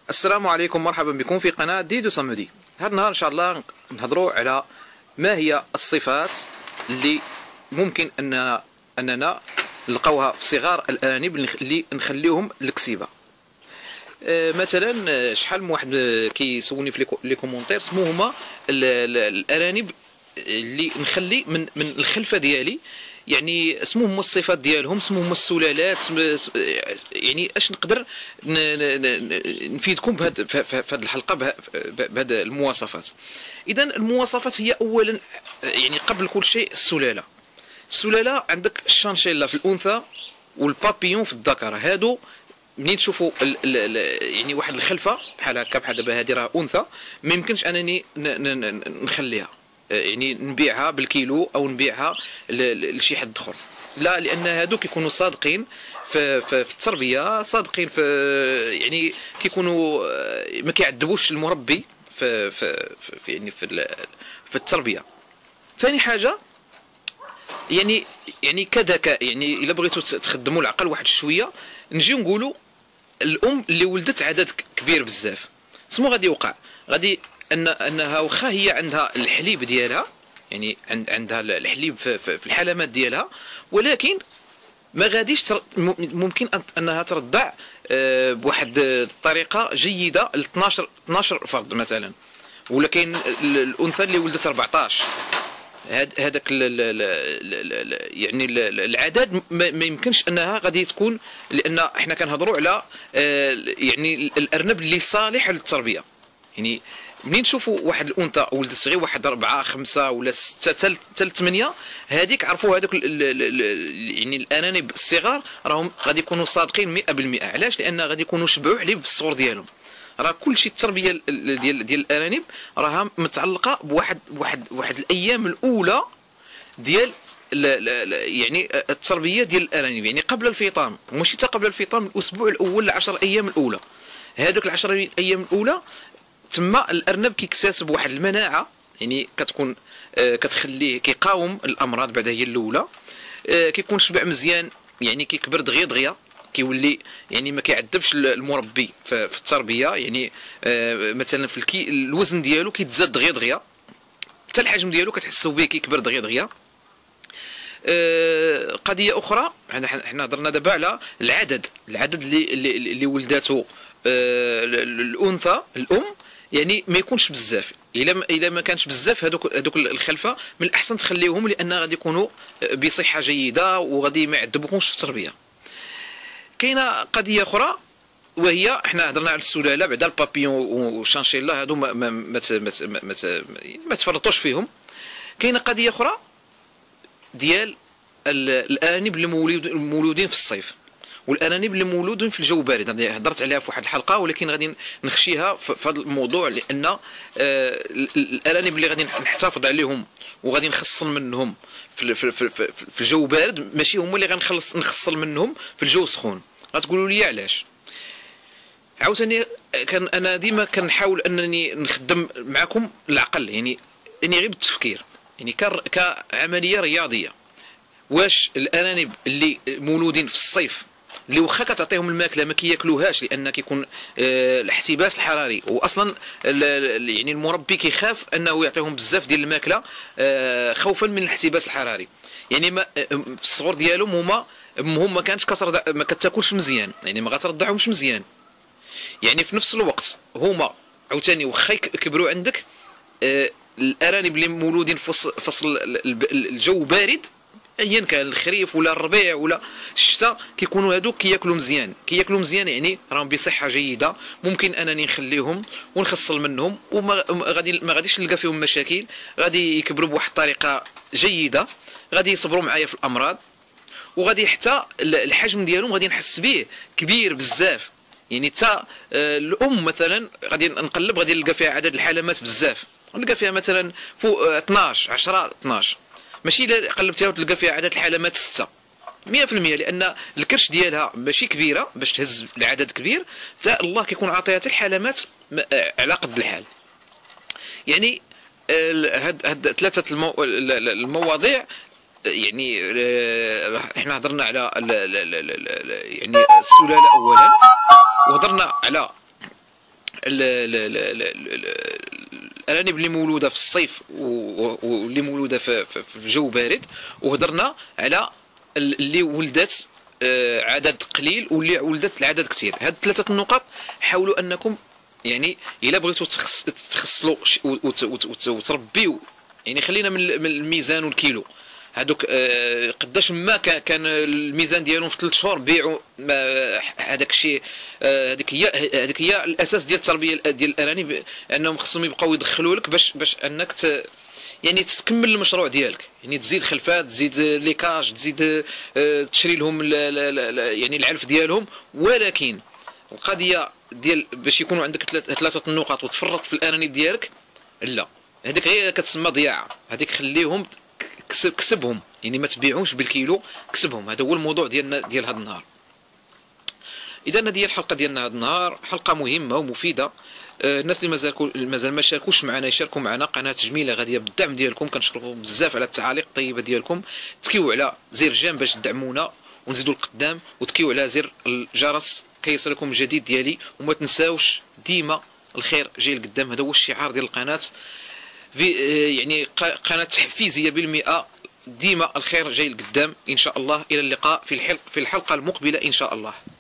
السلام عليكم، مرحبا بكم في قناة ديدو صمودي. هذا النهار إن شاء الله نهضروا على ما هي الصفات اللي ممكن أننا نلقاوها في صغار الأرانب اللي نخليهم للكسيبة. مثلا شحال من واحد كيسولني في لي كومونتير سمو هما الأرانب اللي نخلي من الخلفة ديالي، يعني اسمو هما الصفات ديالهم، اسمو هما السلالات، يعني اش نقدر نفيدكم بهذه الحلقه بهذه المواصفات. اذا المواصفات هي اولا يعني قبل كل شيء السلاله عندك الشانشيلا في الانثى والبابيون في الذكر. هادو منين تشوفوا يعني واحد الخلفه بحال هكا، بحال دابا هذه راه انثى، ما يمكنش انني نخليها يعني نبيعها بالكيلو او نبيعها لشي حد اخر، لا، لان هادو كيكونوا صادقين في التربيه، صادقين في يعني كيكونوا ما كيعذبوش المربي يعني في التربيه. ثاني حاجه يعني كذكاء، يعني الا بغيتوا تخدموا العقل واحد شويه، نجيو نقولوا الام اللي ولدت عدد كبير بزاف، سمو غادي يوقع غادي انها واخا هي عندها الحليب ديالها، يعني عندها الحليب في الحلمات ديالها، ولكن ما غاديش ممكن انها ترضع بواحد الطريقه جيده ل 12 فرد مثلا، ولكن الانثى اللي ولدت 14 هذاك يعني العدد ما يمكنش انها غادي تكون، لان احنا كنهضروا على يعني الارنب اللي صالح للتربيه. يعني منين تشوفوا واحد الانثى ولدت صغير واحد 4 5 ولا 6 حتى 8، هذيك عرفوا هذوك يعني الارانب الصغار راهم غادي يكونوا صادقين 100%. علاش؟ لان غادي يكونوا شبعوا حليب في الصغر ديالهم. راه كلشي التربيه ديال الارانب راها متعلقه بواحد الايام الاولى ديال يعني التربيه ديال الارانب، يعني قبل الفطام، ماشي حتى قبل الفطام، الاسبوع الاول ل10 ايام الاولى. هذوك ال10 ايام الاولى تما الارنب كيكتسب واحد المناعه، يعني كتكون كتخليه كيقاوم الامراض. بعدا هي الاولى كيكون شبع مزيان، يعني كيكبر دغيا كيولي يعني ما كيعذبش المربي في التربيه، يعني مثلا في الوزن ديالو كيتزاد دغيا حتى الحجم ديالو كتحسوا به كيكبر دغيا. قضيه اخرى، حنا هضرنا دابا على العدد اللي ولداته الانثى الام، يعني ما يكونش بزاف. الا ما كانش بزاف هذوك الخلفه من الاحسن تخليوهم، لان غادي يكونوا بصحه جيده وغادي ما يعذبوكمش في التربيه. كاينه قضيه اخرى وهي احنا هضرنا على السلاله، بعدا البابيون والشانشيلا هادو ما تفرطوش فيهم. كاينه قضيه اخرى ديال الارانب اللي مولودين في الصيف والارانب اللي مولودين في الجو بارد. هضرت عليها في واحد الحلقه، ولكن غادي نخشيها في هذا الموضوع، لان الارانب اللي غادي نحتفظ عليهم وغادي نخصل منهم في الجو بارد ماشي هما اللي نخصل منهم في الجو سخون. غتقولوا لي علاش؟ عاوتاني انا ديما كنحاول انني نخدم معكم العقل، يعني غير بالتفكير، يعني كعمليه رياضيه. واش الارانب اللي مولودين في الصيف اللي واخا كتعطيهم الماكله ما كياكلوهاش، لان كيكون الاحتباس الحراري، واصلا يعني المربي كيخاف انه يعطيهم بزاف ديال الماكله خوفا من الاحتباس الحراري. يعني في الصغر ديالهم هما امهم ما كانتش ما كتاكلش مزيان، يعني ما غترضعهمش مزيان. يعني في نفس الوقت هما عاوتاني واخا كبروا عندك الارانب اللي مولودين في فصل الجو بارد، ايا كان الخريف ولا الربيع ولا الشتاء، كيكونوا هادوك كياكلوا مزيان، يعني راهم بصحه جيده. ممكن انني نخليهم ونخصل منهم وما غاديش نلقى فيهم مشاكل، غادي يكبروا بواحد الطريقه جيده، غادي يصبروا معايا في الامراض، وغادي حتى الحجم ديالهم غادي نحس به كبير بزاف. يعني حتى الام مثلا غادي نقلب غادي نلقى فيها عدد الحلمات بزاف، نلقى فيها مثلا فوق 12 10 12، ماشي الا قلبتيها وتلقى فيها عدد الحلمات 6 100%، لان الكرش ديالها ماشي كبيره باش تهز العدد كبير، حتى الله كيكون عاطيها حتى الحلمات على قد الحال. يعني هاد ثلاثه المواضيع، يعني احنا هضرنا على يعني السلاله اولا، وهضرنا على الارانب اللي مولوده في الصيف واللي مولوده في الجو بارد، وهضرنا على اللي ولدات عدد قليل واللي ولدت العدد كثير. هاد ثلاثه النقط حاولوا انكم يعني الا بغيتوا تخصلوا وتربيو، يعني خلينا من الميزان والكيلو هذوك قداش ما كان الميزان ديالهم في 3 شهور بيعوا هذاك الشيء. هذيك هي الاساس ديال التربيه ديال الارانب، انهم خصهم يبقاو يدخلوا لك باش انك يعني تكمل المشروع ديالك، يعني تزيد خلفات، تزيد ليكاج، تزيد تشري لهم يعني العلف ديالهم. ولكن القضيه ديال باش يكونوا عندك ثلاثه النقط وتفرط في الارانب ديالك، لا، هذيك هي كتسمى ضياعه. هذيك خليهم كسبهم، يعني ما تبيعهمش بالكيلو، كسبهم. هذا هو الموضوع ديالنا ديال هذا النهار. اذا هذه الحلقه ديالنا هذا النهار حلقه مهمه ومفيده. الناس اللي مازال ما شاركوش معنا يشاركوا معنا. قناه جميله غاديه بالدعم ديالكم، كنشكركم بزاف على التعاليق الطيبه ديالكم. تكيو على زر جيم باش تدعمونا ونزيدوا القدام، وتكيو على زر الجرس كيصلكم الجديد ديالي. وما تنساوش ديما الخير جاي لقدام، هذا هو الشعار ديال القناه. في يعني قناه تحفيزيه بالمئة، ديما الخير جاي لقدام ان شاء الله. الى اللقاء في الحلقه المقبله ان شاء الله.